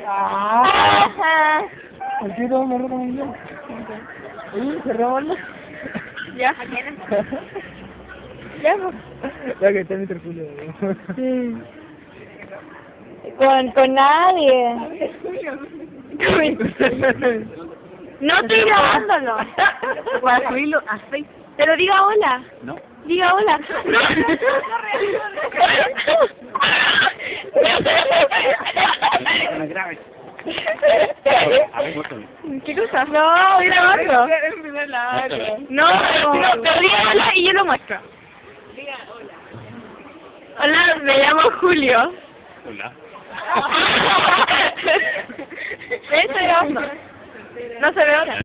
Ah. ¿Por qué todo me roto muy bien? ¿Cerramos? Ya. Ya, pues. Ya que está mi terculio. Sí. Con nadie. No estoy grabándolo. Para subirlo a Facebook. Pero diga hola. No. Diga hola. No me grabes. A ver, muéstrame. ¿Qué cosa? No, voy grabando. En primer lado. No, pero diga hola y yo lo muestro. Diga hola. Hola, me llamo Julio. Hola. Estoy grabando. No se ve ahora.